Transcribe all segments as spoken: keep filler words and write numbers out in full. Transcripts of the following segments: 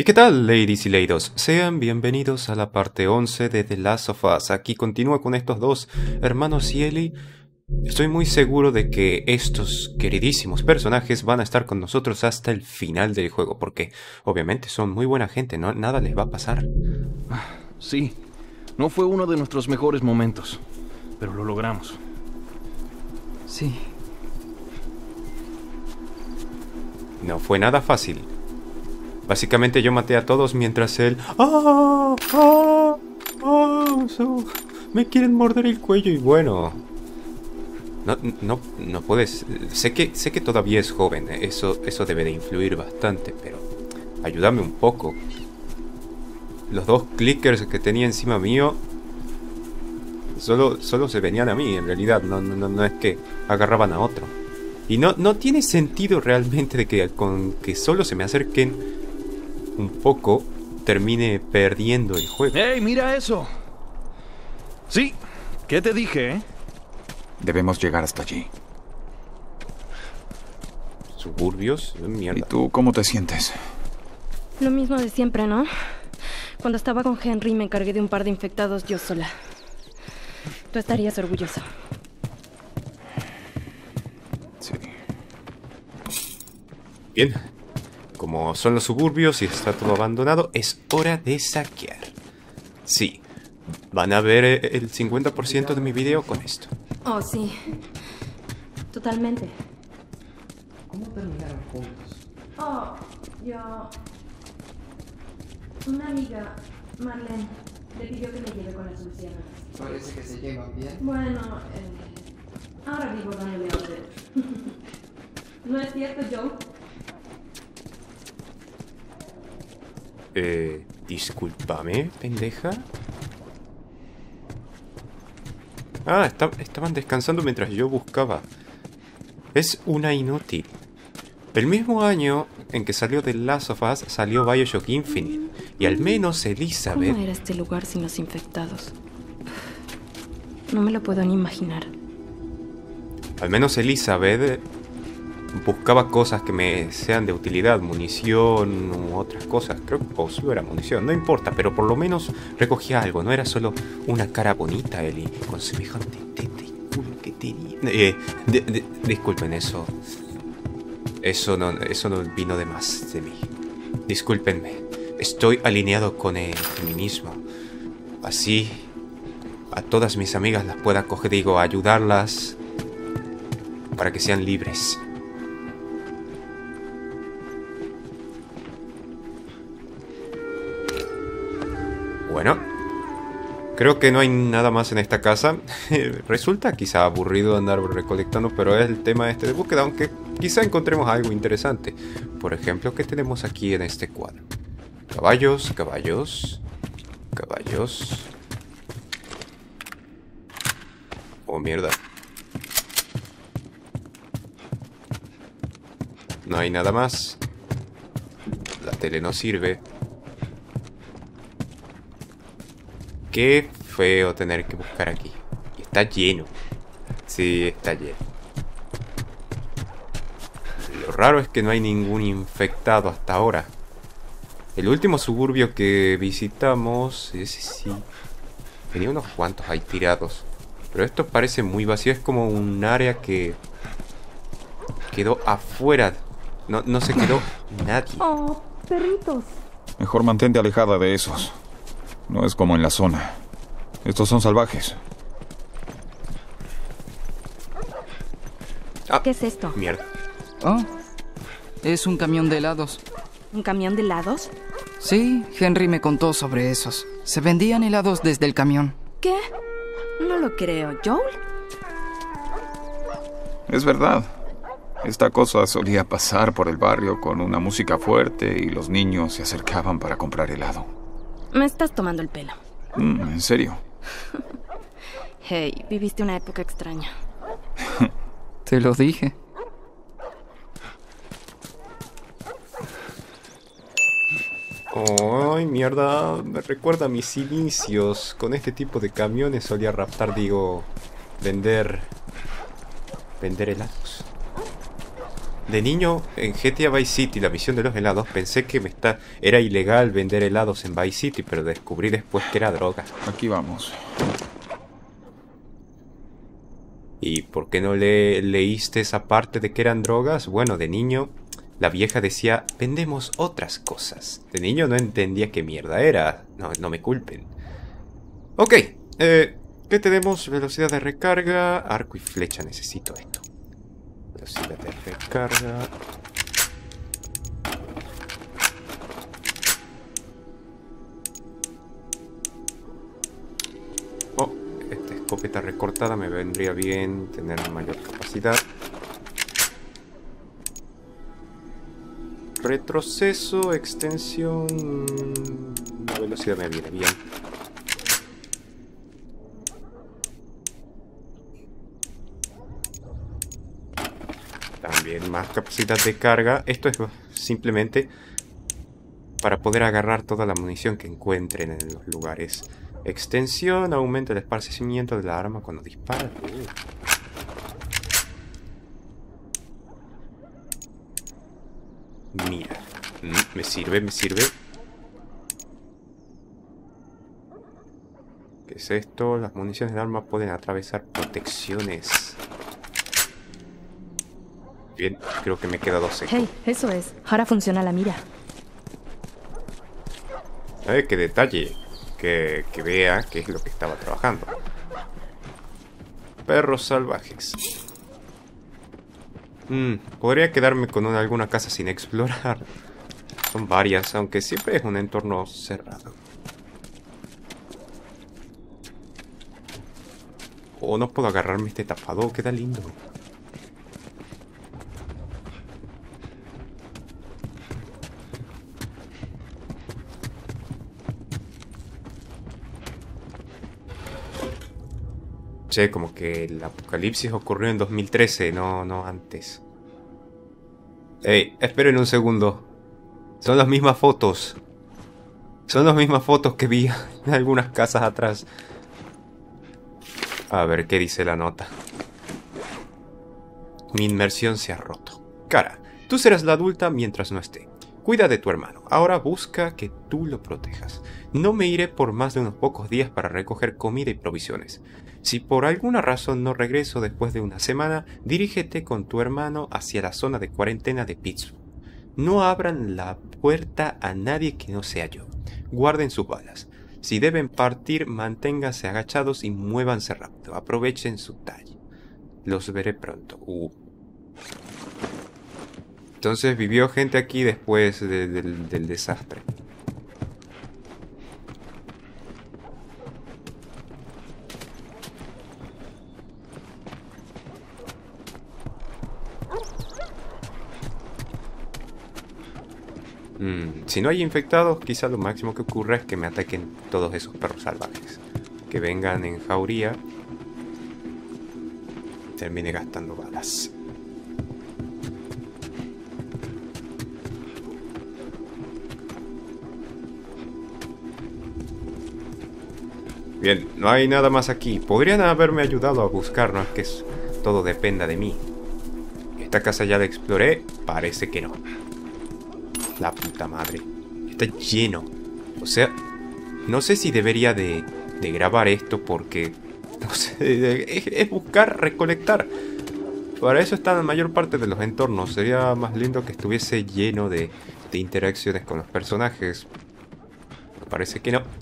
¿Y qué tal, ladies y lados? Sean bienvenidos a la parte once de The Last of Us. Aquí continúa con estos dos hermanos y Ellie. Estoy muy seguro de que estos queridísimos personajes van a estar con nosotros hasta el final del juego, porque obviamente son muy buena gente, ¿no? Nada les va a pasar. Sí, no fue uno de nuestros mejores momentos, pero lo logramos. Sí. No fue nada fácil. Básicamente yo maté a todos mientras él... ¡Ah! ¡Ah! ¡Ah! So, me quieren morder el cuello y bueno... No, no, no puedes... Sé que, sé que todavía es joven, eso, eso debe de influir bastante, pero... Ayúdame un poco. Los dos clickers que tenía encima mío... Solo, solo se venían a mí, en realidad, no, no, no es que agarraban a otro. Y no, no tiene sentido realmente de que con que solo se me acerquen un poco, termine perdiendo el juego. ¡Ey, mira eso! Sí, ¿qué te dije, eh? Debemos llegar hasta allí. Suburbios, mierda. ¿Y tú cómo te sientes? Lo mismo de siempre, ¿no? Cuando estaba con Henry me encargué de un par de infectados yo sola. Tú estarías orgulloso. Sí. Bien. Como son los suburbios y está todo abandonado, es hora de saquear. Sí. Van a ver el cincuenta por ciento de mi video con esto. Oh, sí. Totalmente. ¿Cómo terminaron juntos? Oh, yo... Una amiga, Marlene, le pidió que me lleve con las Lucianas. Parece que se llevan bien. Bueno, eh, ahora vivo dándole orden. ¿No es cierto, Joe? Eh, discúlpame, pendeja. Ah, está, estaban descansando mientras yo buscaba. Es una inútil. El mismo año en que salió The Last of Us salió BioShock Infinite. Y al menos Elizabeth... ¿Cómo era este lugar sin los infectados? No me lo puedo ni imaginar. Al menos Elizabeth buscaba cosas que me sean de utilidad, munición u otras cosas. Creo que o solo era munición, no importa, pero por lo menos recogía algo. No era solo una cara bonita, Ellie, con semejante teta y culo que tenía. Eh, de, de, disculpen, eso... Eso no, eso no vino de más de mí. Discúlpenme. Estoy alineado con el feminismo. Así, a todas mis amigas las pueda coger, digo, ayudarlas para que sean libres. Bueno, creo que no hay nada más en esta casa. Resulta quizá aburrido andar recolectando, pero es el tema este de búsqueda, aunque quizá encontremos algo interesante. Por ejemplo, ¿qué tenemos aquí en este cuadro? Caballos, caballos, caballos. Oh, mierda. No hay nada más. La tele no sirve. Qué feo tener que buscar aquí. Y está lleno. Sí, está lleno. Lo raro es que no hay ningún infectado hasta ahora. El último suburbio que visitamos, ese sí, tenía unos cuantos ahí tirados. Pero esto parece muy vacío. Es como un área que quedó afuera. No, no se quedó nadie. Oh, perritos. Mejor mantente alejada de esos. No es como en la zona. Estos son salvajes. Ah, ¿Qué es esto? mierda. Oh, es un camión de helados. ¿Un camión de helados? Sí, Henry me contó sobre esos. Se vendían helados desde el camión. ¿Qué? No lo creo, Joel. Es verdad. Esta cosa solía pasar por el barrio con una música fuerte y los niños se acercaban para comprar helado. Me estás tomando el pelo. Mm, ¿en serio? Hey, viviste una época extraña. Te lo dije. Ay, mierda. Me recuerda a mis inicios. Con este tipo de camiones solía raptar, digo, vender... Vender helados. De niño, en G T A Vice City, la misión de los helados, pensé que me está... era ilegal vender helados en Vice City, pero descubrí después que era droga. Aquí vamos. ¿Y por qué no le leíste esa parte de que eran drogas? Bueno, de niño, la vieja decía, vendemos otras cosas. De niño no entendía qué mierda era. No, no me culpen. Ok, eh, ¿qué tenemos? Velocidad de recarga, arco y flecha, necesito esto. Velocidad de recarga. Oh, esta escopeta recortada me vendría bien tener mayor capacidad. Retroceso, extensión... La velocidad me viene bien. También más capacidad de carga. Esto es simplemente para poder agarrar toda la munición que encuentren en los lugares. Extensión, aumenta el esparcimiento de la arma cuando dispara. Uh. Mira, mm, me sirve, me sirve. ¿Qué es esto? Las municiones de arma pueden atravesar protecciones. Bien, creo que me queda dos seco. Hey, eso es. Ahora funciona la mira. ¿Sabe qué detalle? Que, que vea qué es lo que estaba trabajando. Perros salvajes. Mm, podría quedarme con una, alguna casa sin explorar. Son varias, aunque siempre es un entorno cerrado. Oh, no puedo agarrarme este tapado, queda lindo. Che, como que el apocalipsis ocurrió en dos mil trece, no, no antes. Ey, esperen un segundo. Son las mismas fotos. Son las mismas fotos que vi en algunas casas atrás. A ver, ¿qué dice la nota? Mi inmersión se ha roto. Cara, tú serás la adulta mientras no esté. Cuida de tu hermano. Ahora busca que tú lo protejas. No me iré por más de unos pocos días para recoger comida y provisiones. Si por alguna razón no regreso después de una semana, dirígete con tu hermano hacia la zona de cuarentena de Pittsburgh. No abran la puerta a nadie que no sea yo. Guarden sus balas. Si deben partir, manténganse agachados y muévanse rápido. Aprovechen su talla. Los veré pronto. Uh. Entonces vivió gente aquí después de, de, del desastre. Mm, si no hay infectados, quizá lo máximo que ocurra es que me ataquen todos esos perros salvajes. Que vengan en jauría. Termine gastando balas. Bien, no hay nada más aquí. Podrían haberme ayudado a buscar, no es que es, todo dependa de mí. Esta casa ya la exploré, parece que no. La puta madre. Está lleno. O sea, no sé si debería de, de grabar esto porque... No sé, es, es buscar, recolectar. Para eso está la mayor parte de los entornos. Sería más lindo que estuviese lleno de, de interacciones con los personajes. Parece que no.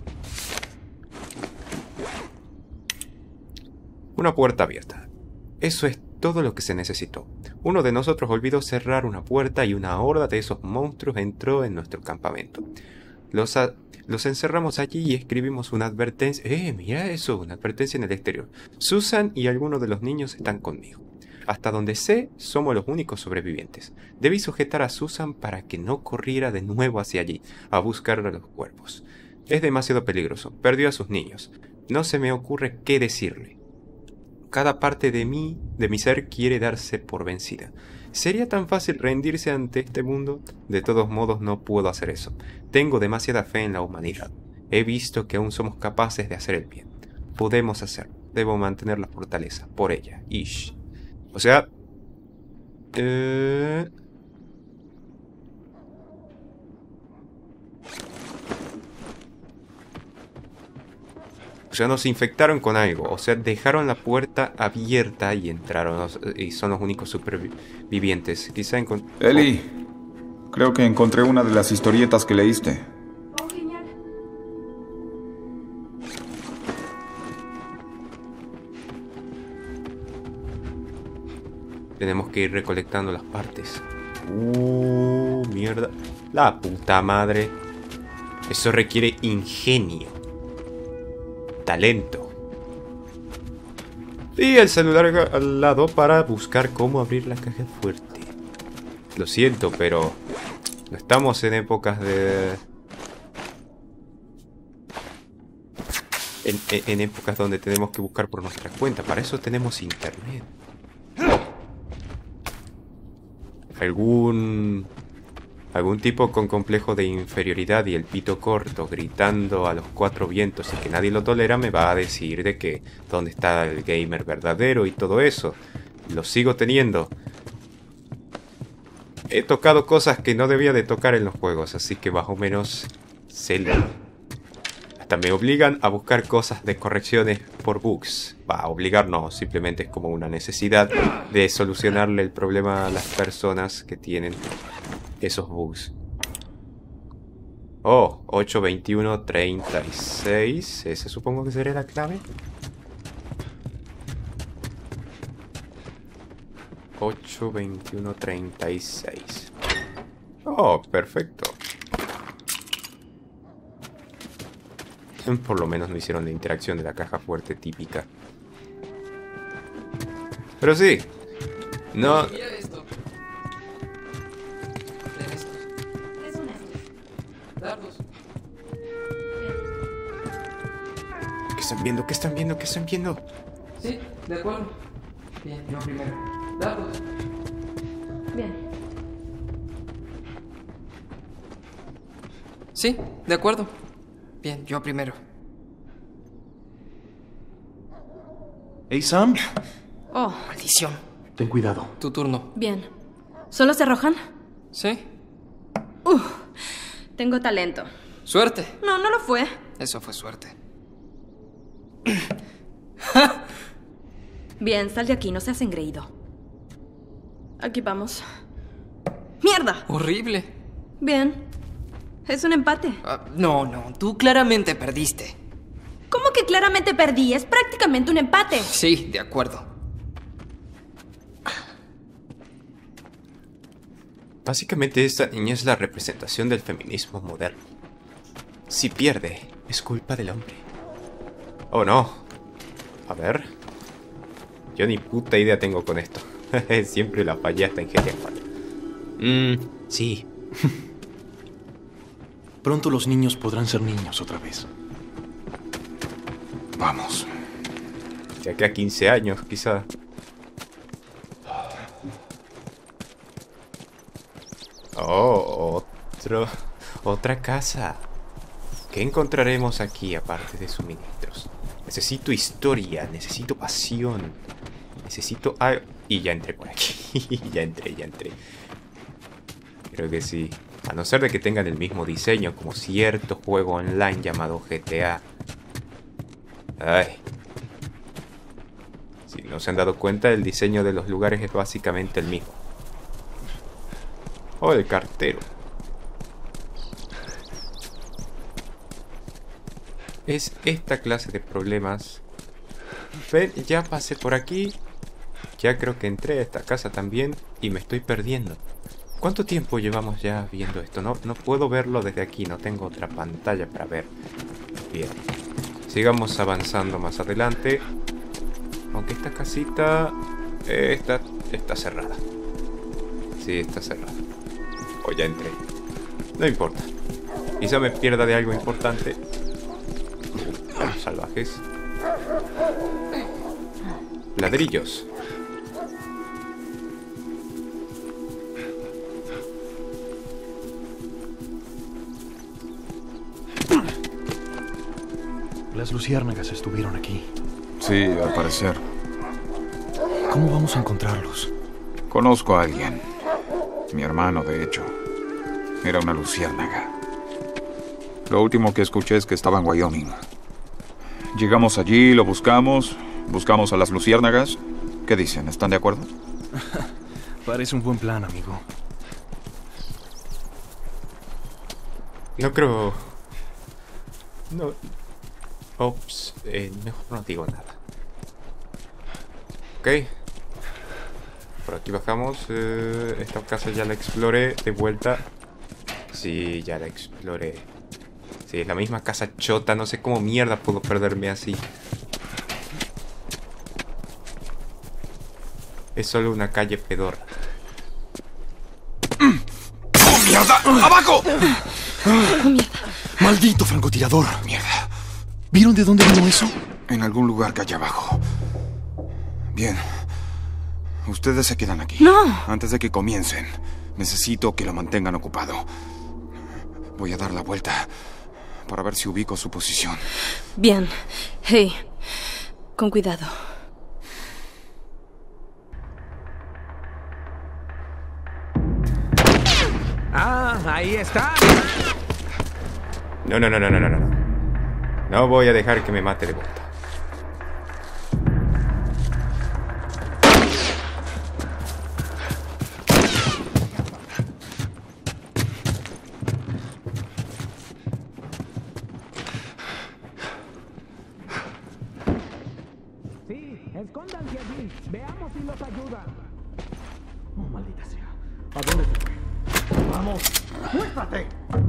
Una puerta abierta. Eso es todo lo que se necesitó. Uno de nosotros olvidó cerrar una puerta y una horda de esos monstruos entró en nuestro campamento. Los, a, los encerramos allí y escribimos una advertencia. ¡Eh, mira eso! Una advertencia en el exterior. Susan y algunos de los niños están conmigo. Hasta donde sé, somos los únicos sobrevivientes. Debí sujetar a Susan para que no corriera de nuevo hacia allí, a buscar a los cuerpos. Es demasiado peligroso. Perdió a sus niños. No se me ocurre qué decirle. Cada parte de mí, de mi ser, quiere darse por vencida. ¿Sería tan fácil rendirse ante este mundo? De todos modos, no puedo hacer eso. Tengo demasiada fe en la humanidad. He visto que aún somos capaces de hacer el bien. Podemos hacerlo. Debo mantener la fortaleza por ella. Ish. O sea, Eh... O sea, nos infectaron con algo. O sea, dejaron la puerta abierta y entraron. Y son los únicos supervivientes. Quizá encont... Eli, creo que encontré una de las historietas que leíste. Tenemos que ir recolectando las partes. Uh, mierda. La puta madre. Eso requiere ingenio. Talento. Y el celular al lado para buscar cómo abrir la caja fuerte. Lo siento, pero no estamos en épocas de... En, en, en épocas donde tenemos que buscar por nuestra cuenta. Para eso tenemos internet. Algún... Algún tipo con complejo de inferioridad y el pito corto gritando a los cuatro vientos y que nadie lo tolera me va a decir de que dónde está el gamer verdadero y todo eso. Lo sigo teniendo. He tocado cosas que no debía de tocar en los juegos, así que más o menos sé. Hasta me obligan a buscar cosas de correcciones por bugs. Va, a obligar no, simplemente es como una necesidad de solucionarle el problema a las personas que tienen esos bugs. Oh, ocho veintiuno treinta y seis. Ese supongo que sería la clave. ocho veintiuno treinta y seis. Oh, perfecto. Por lo menos no hicieron la interacción de la caja fuerte típica. Pero sí. No... ¿Qué están viendo? ¿Qué están viendo? ¿Qué están viendo? Sí, de acuerdo. Bien, yo primero. Dardos. Bien. Sí, de acuerdo. Bien, yo primero. Hey, Sam. Oh, Maldición. Ten cuidado. Tu turno. bien. ¿Solo se arrojan? ¿Sí? Uf, tengo talento. Suerte. No, no lo fue. Eso fue suerte. Bien, sal de aquí, no seas engreído. Aquí vamos. ¡Mierda! Horrible. Bien. Es un empate. Ah, no, no, tú claramente perdiste. ¿Cómo que claramente perdí? Es prácticamente un empate. Sí, de acuerdo. Básicamente esta niña es la representación del feminismo moderno. Si pierde, es culpa del hombre. Oh no. A ver. Yo ni puta idea tengo con esto. Siempre la fallé hasta en G T A cuatro. Mmm, sí. Pronto los niños podrán ser niños otra vez. Vamos. De aquí a quince años, quizá. Oh, otro, otra casa. ¿Qué encontraremos aquí aparte de suministros? Necesito historia, necesito pasión, necesito algo... Y ya entré por aquí. ya entré, ya entré. Creo que sí. A no ser de que tengan el mismo diseño como cierto juego online llamado G T A. Ay. Si no se han dado cuenta, el diseño de los lugares es básicamente el mismo. Oh, el cartero. Es esta clase de problemas. Ven, ya pasé por aquí. Ya creo que entré a esta casa también y me estoy perdiendo. ¿Cuánto tiempo llevamos ya viendo esto? No, no puedo verlo desde aquí, no tengo otra pantalla para ver. Bien. Sigamos avanzando más adelante. Aunque esta casita... Eh, está, está cerrada. Sí, está cerrada. O ya entré. No importa. Quizá me pierda de algo importante. Uh, salvajes. Ladrillos. Las luciérnagas estuvieron aquí. Sí, al parecer. ¿Cómo vamos a encontrarlos? Conozco a alguien. Mi hermano, de hecho. Era una luciérnaga. Lo último que escuché es que estaba en Wyoming. Llegamos allí, lo buscamos. Buscamos a las luciérnagas. ¿Qué dicen? ¿Están de acuerdo? Parece un buen plan, amigo. No creo... No... Ops, eh, mejor no digo nada. Ok. Por aquí bajamos. Eh, esta casa ya la exploré. De vuelta. Sí, ya la exploré. Sí, es la misma casa chota. No sé cómo mierda puedo perderme así. Es solo una calle pedorra. ¡Oh, mierda! ¡Abajo! Oh, mierda. ¡Maldito francotirador! Mierda. ¿Vieron de dónde vino eso? En algún lugar que hay abajo. Bien. Ustedes se quedan aquí. ¡No! Antes de que comiencen, necesito que lo mantengan ocupado. Voy a dar la vuelta para ver si ubico su posición. Bien. Hey, con cuidado. Ah, ahí está. No, no, no, no, no, no, no. No voy a dejar que me mate de vuelta. Sí, escóndanse allí. Veamos si los ayuda. Oh, maldita sea. ¿A dónde se fue? Vamos, muéstrate.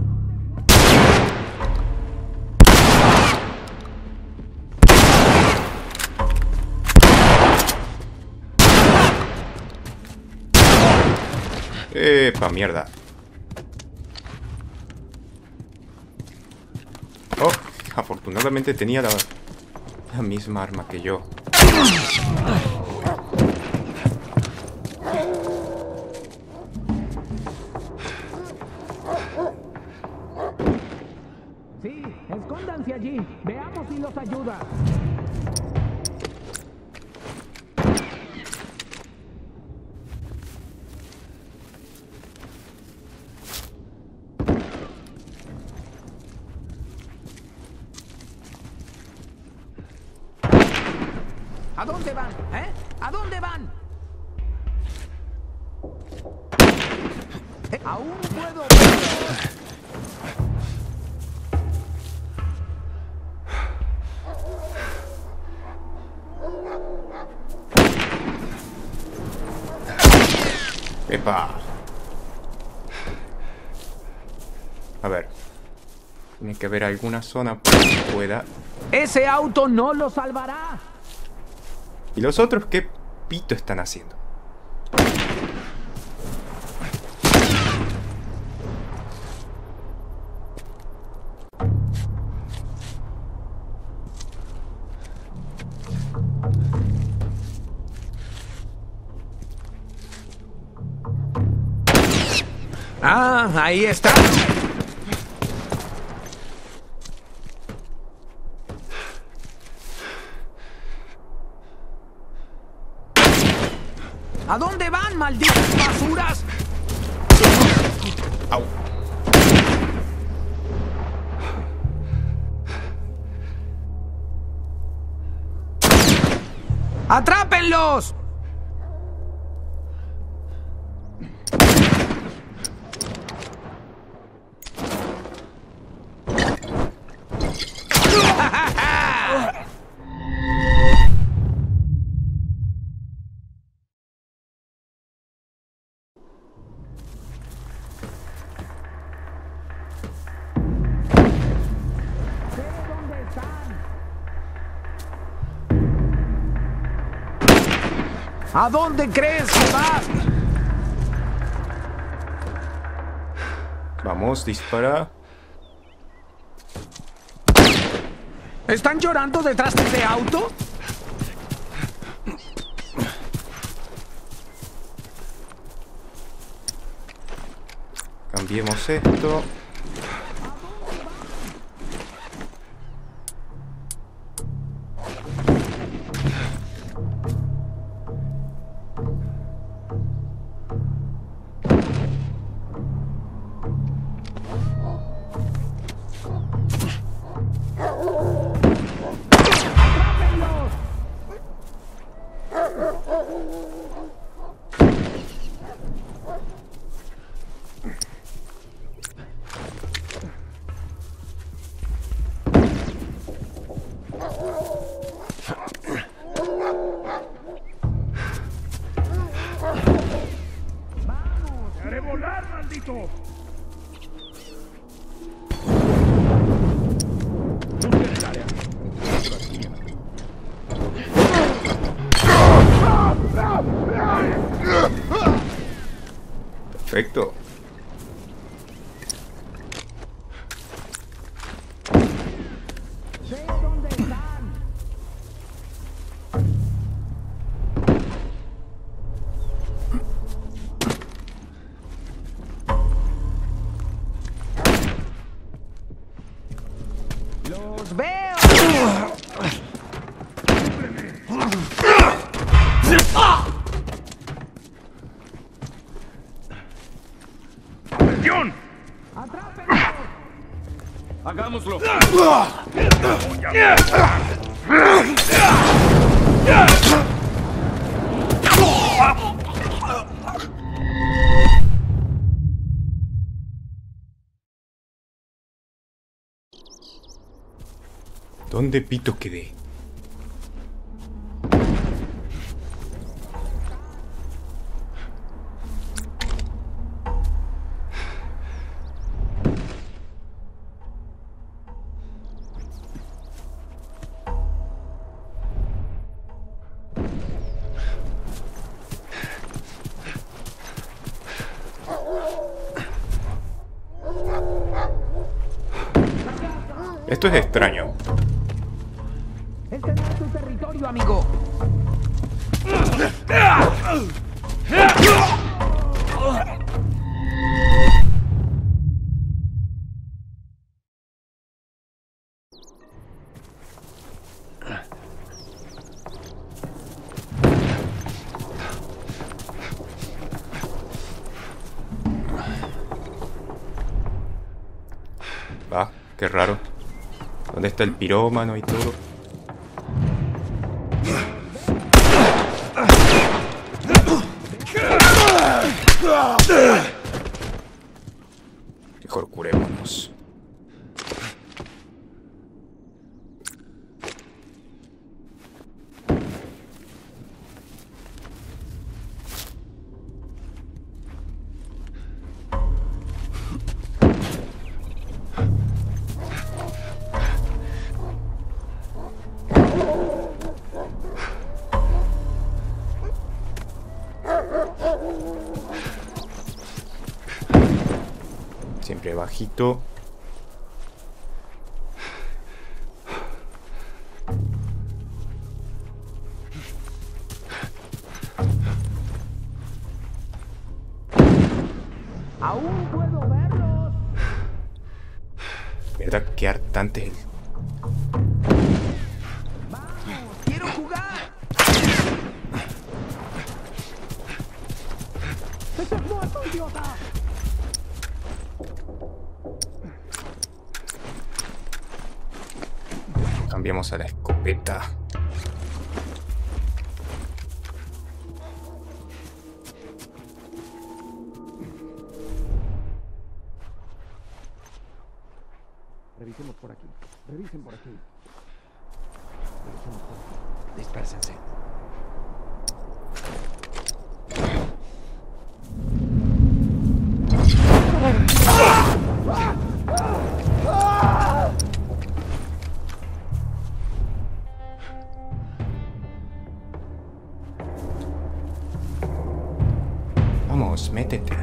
Epa, mierda. Oh, afortunadamente tenía la, la misma arma que yo. Sí, escóndanse allí. Veamos si los ayuda. ¿A dónde van? ¿Eh? ¿A dónde van? ¿Eh? Aún puedo. Epa. A ver. Tiene que haber alguna zona por donde pueda. Ese auto no lo salvará. ¿Y los otros qué pito están haciendo? Ah, ahí está. ¿A dónde van, malditas basuras? Au. ¡Atrápenlos! ¿A dónde crees que vas? Vamos, dispara. ¿Están llorando detrás de ese auto? Cambiemos esto. ¡Vamos! ¡Te haré volar, maldito! Busquen el área. Perfecto. Sé dónde están. ¡Los veo! ¡Atención! ¡Atrápenlos! ¡Hagámoslo! ¿Dónde pito quedé? Esto es extraño. Este no es tu territorio, amigo. Va, qué raro. ¿Dónde está el pirómano y todo? Mejor curémonos. Siempre bajito. Aún puedo verlos. ¿Verdad? Qué hartante el... Vamos, quiero jugar. ¡Estás muerto, idiota! Cambiamos a la escopeta. Revisemos por aquí. Revisen por aquí. Revisemos por aquí. Dispérsense. Vamos, métete.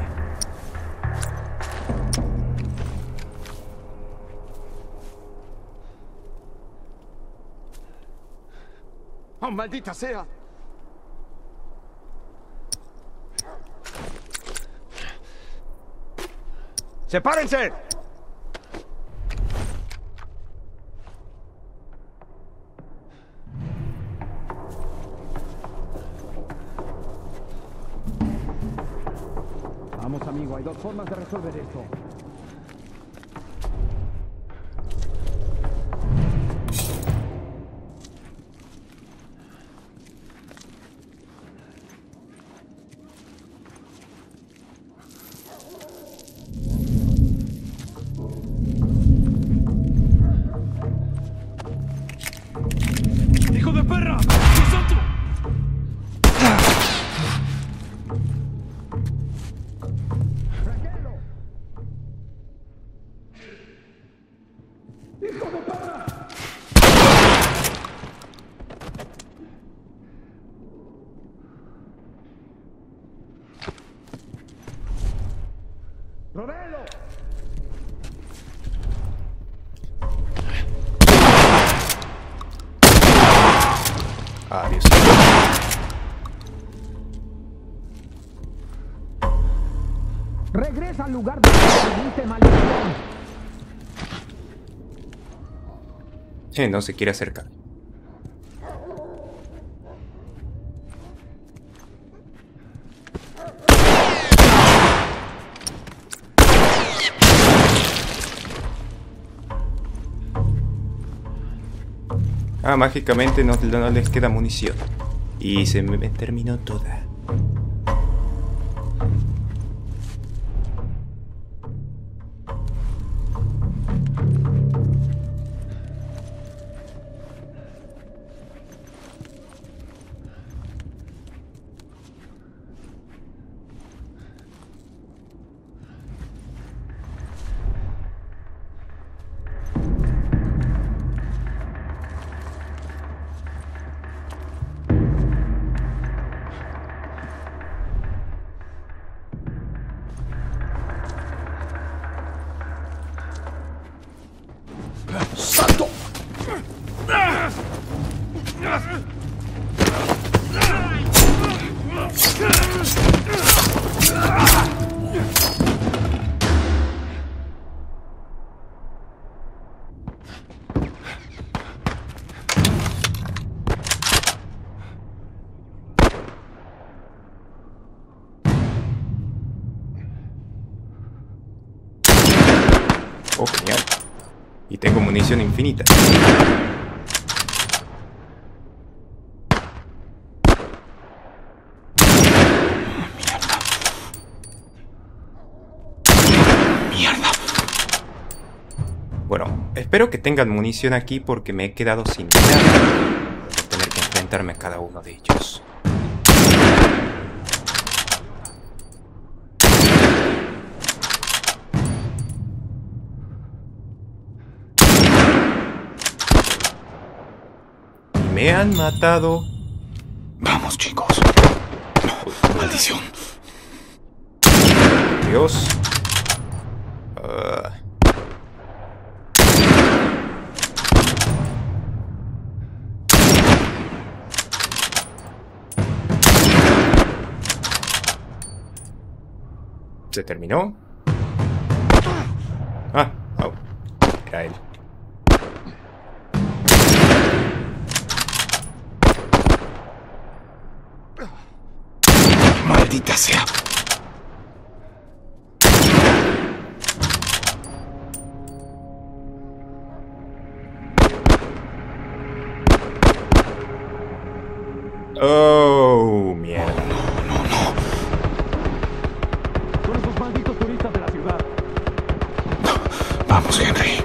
¡Oh, maldita sea! ¡Sepárense! Vamos, amigo, hay dos formas de resolver esto. ¡Rodelo! Adiós. ¡Regresa al lugar donde viniste, maldición! Eh, no se quiere acercar. Ah, mágicamente no, no les queda munición. Y se me terminó toda. ¡Salto! Oh, genial. Y tengo munición infinita. Mierda. Bueno, espero que tengan munición aquí porque me he quedado sin nada. Voy a tener que enfrentarme a cada uno de ellos. Me han matado. Vamos, chicos. Maldición. Dios. Uh... ¿Se terminó? Ah, oh. Era él. Maldita sea. Oh, mierda. No, no. Son esos malditos turistas de la ciudad. Vamos, Henry.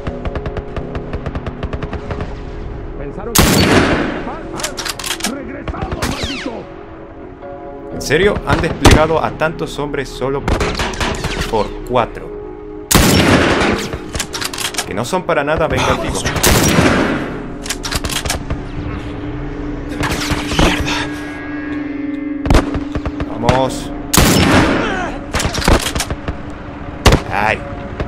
Pensaron que... ¡Ah, ah! ¡Regresamos, maldito! ¿En serio? Han desplegado a tantos hombres solo por cuatro. Que no son para nada vengativos. Vamos. Ay.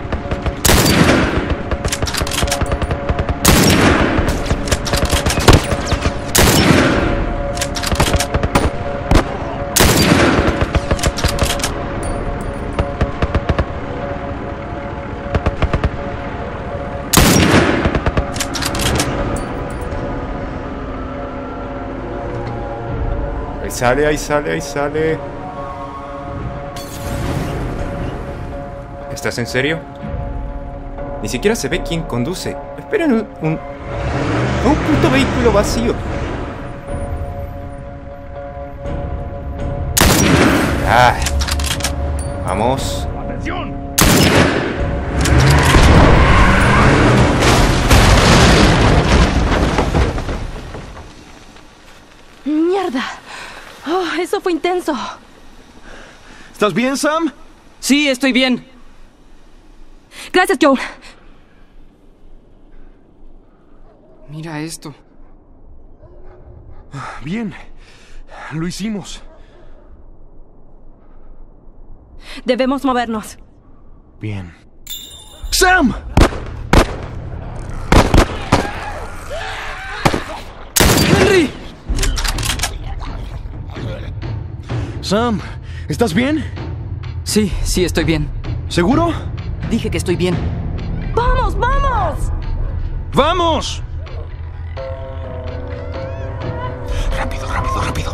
Ahí sale, ahí sale, ahí sale. ¿Estás en serio? Ni siquiera se ve quién conduce. Esperen un... un, un puto vehículo vacío. Ah. Vamos. ¡Atención! ¡Mierda! Oh, eso fue intenso. ¿Estás bien, Sam? Sí, estoy bien. Gracias, Joel. Mira esto. Bien. Lo hicimos. Debemos movernos. Bien. ¡Sam! ¡Henry! Sam, ¿estás bien? Sí, sí, estoy bien. ¿Seguro? Dije que estoy bien. ¡Vamos, vamos! ¡Vamos! Rápido, rápido, rápido.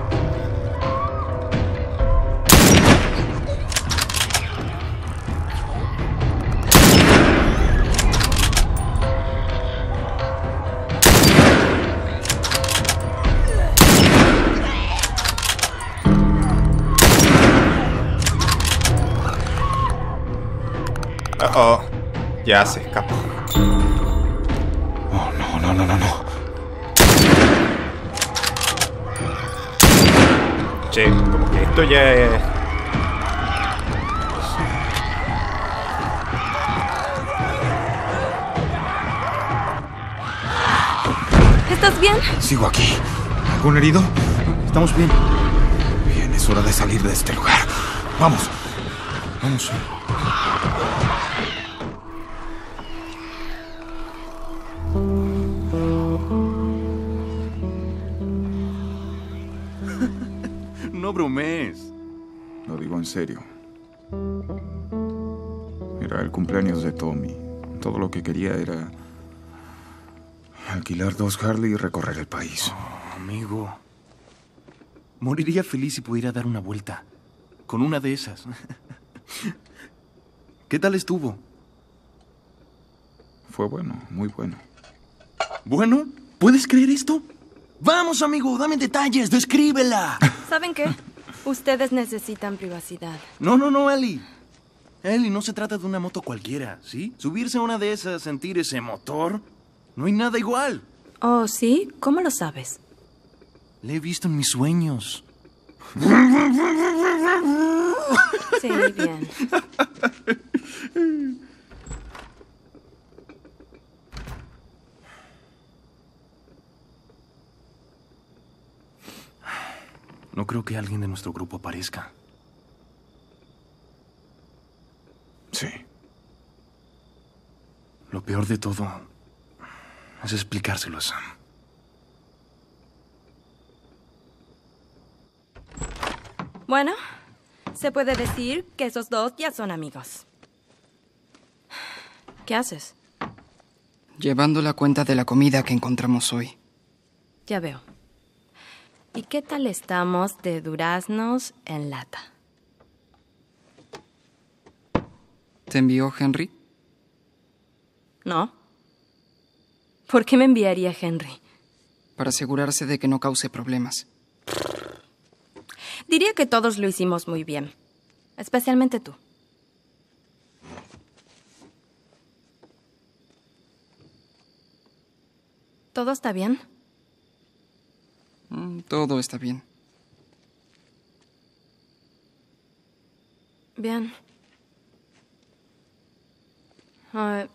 Uh oh, ya se escapó. Oh, no, no, no, no, no. Che, como que esto ya es... ¿Estás bien? Sigo aquí. ¿Algún herido? Estamos bien. Bien, es hora de salir de este lugar. Vamos. Vamos. No bromees. Lo digo en serio. Era el cumpleaños de Tommy. Todo lo que quería era alquilar dos Harley y recorrer el país. Oh, amigo. Moriría feliz si pudiera dar una vuelta. Con una de esas. ¿Qué tal estuvo? Fue bueno, muy bueno. ¿Bueno? ¿Puedes creer esto? Vamos, amigo, dame detalles, descríbela. ¿Saben qué? Ustedes necesitan privacidad. No, no, no, Ellie. Ellie, no se trata de una moto cualquiera, ¿sí? Subirse a una de esas, sentir ese motor, no hay nada igual. Oh, ¿sí? ¿Cómo lo sabes? Le he visto en mis sueños. Sí, bien. No creo que alguien de nuestro grupo aparezca. Sí. Lo peor de todo es explicárselo a Sam. Bueno, se puede decir que esos dos ya son amigos. ¿Qué haces? Llevando la cuenta de la comida que encontramos hoy. Ya veo. ¿Y qué tal estamos de duraznos en lata? ¿Te envió Henry? ¿No? ¿Por qué me enviaría Henry? Para asegurarse de que no cause problemas. Diría que todos lo hicimos muy bien. Especialmente tú. ¿Todo está bien? Mm, todo está bien. Bien. Ah,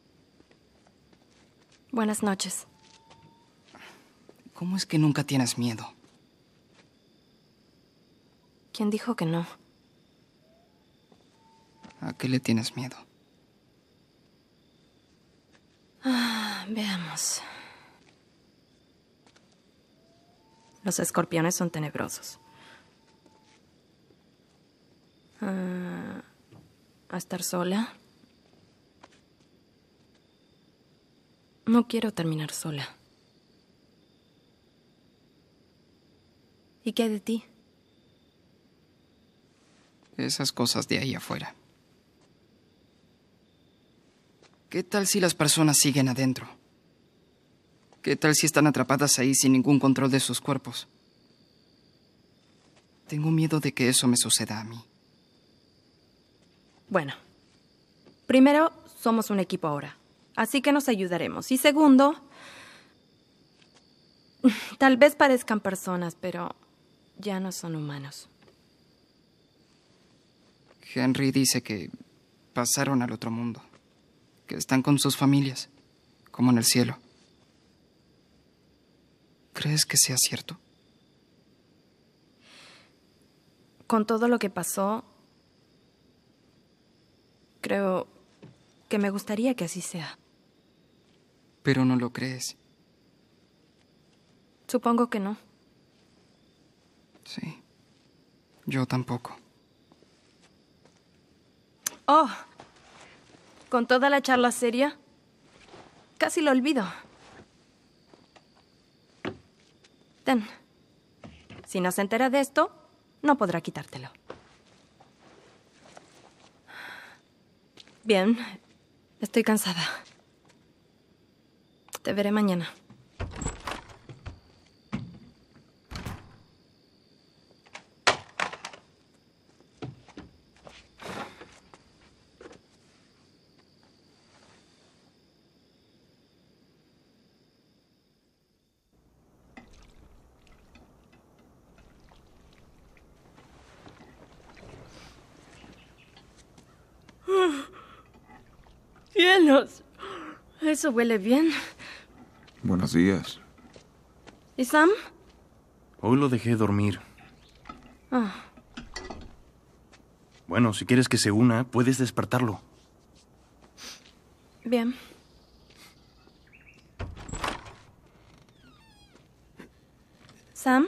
buenas noches. ¿Cómo es que nunca tienes miedo? ¿Quién dijo que no? ¿A qué le tienes miedo? Ah, veamos. Los escorpiones son tenebrosos. Ah, ¿a estar sola? No quiero terminar sola. ¿Y qué hay de ti? Esas cosas de ahí afuera. ¿Qué tal si las personas siguen adentro? ¿Qué tal si están atrapadas ahí sin ningún control de sus cuerpos? Tengo miedo de que eso me suceda a mí. Bueno, primero, somos un equipo ahora, así que nos ayudaremos. Y segundo, tal vez parezcan personas, pero ya no son humanos. Henry dice que pasaron al otro mundo, que están con sus familias, como en el cielo. ¿Crees que sea cierto? Con todo lo que pasó, Creo que me gustaría que así sea. Pero no lo crees. Supongo que no. Sí. Yo tampoco. Oh, con toda la charla seria, casi lo olvido. Ten. Si no se entera de esto, no podrá quitártelo. Bien, estoy cansada. Te veré mañana. ¡Cielos! Eso huele bien. Buenos días. ¿Y Sam? Hoy lo dejé dormir. Ah. Bueno, si quieres que se una, puedes despertarlo. Bien. ¿Sam?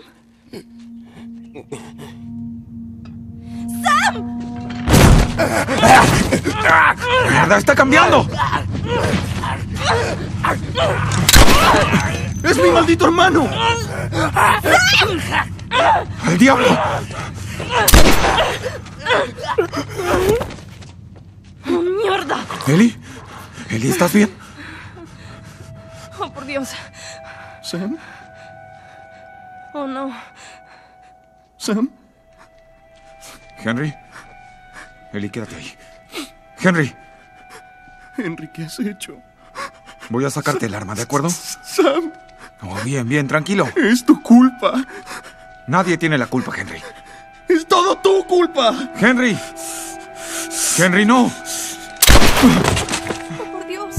¡Mierda, está cambiando! ¡Es mi maldito hermano! ¡Al diablo! ¡Oh, mierda! ¿Eli? ¿Eli, estás bien? ¡Oh, por Dios! ¿Sam? ¡Oh, no! ¿Sam? Henry. Eli, quédate ahí. Henry. Henry, ¿qué has hecho? Voy a sacarte el arma, ¿de acuerdo? Sam, Oh, bien, bien, tranquilo. es tu culpa. Nadie tiene la culpa, Henry. Es todo tu culpa. ¡Henry! ¡Henry, no! ¡Oh, por Dios!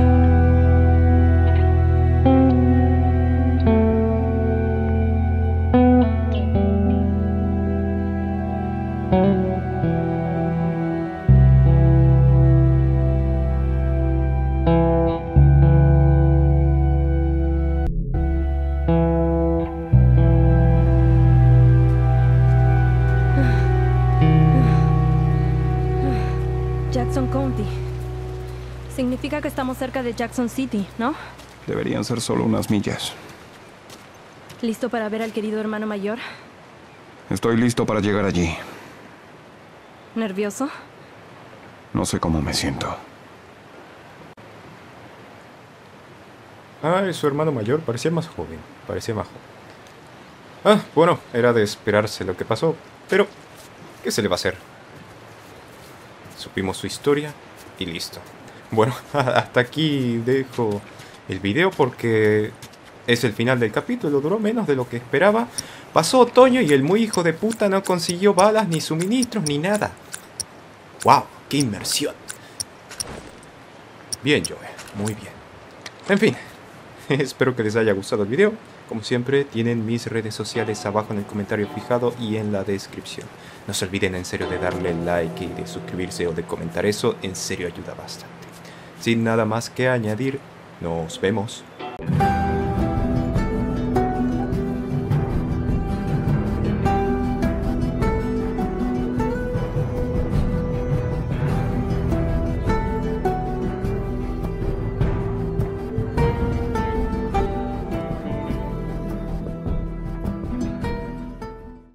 Jackson County. Significa que estamos cerca de Jackson City, ¿no? Deberían ser solo unas millas. ¿Listo para ver al querido hermano mayor? Estoy listo para llegar allí. ¿Nervioso? No sé cómo me siento. Ah, su hermano mayor parecía más joven. Parecía más joven. Ah, bueno, era de esperarse lo que pasó. Pero, ¿qué se le va a hacer? Supimos su historia y listo. Bueno, hasta aquí dejo el video porque es el final del capítulo. Duró menos de lo que esperaba. Pasó otoño y el muy hijo de puta no consiguió balas, ni suministros, ni nada. ¡Wow! ¡Qué inmersión! Bien, Joe. Muy bien. En fin. Espero que les haya gustado el video. Como siempre, tienen mis redes sociales abajo en el comentario fijado y en la descripción. No se olviden en serio de darle like y de suscribirse o de comentar eso. En serio ayuda bastante. Sin nada más que añadir, nos vemos.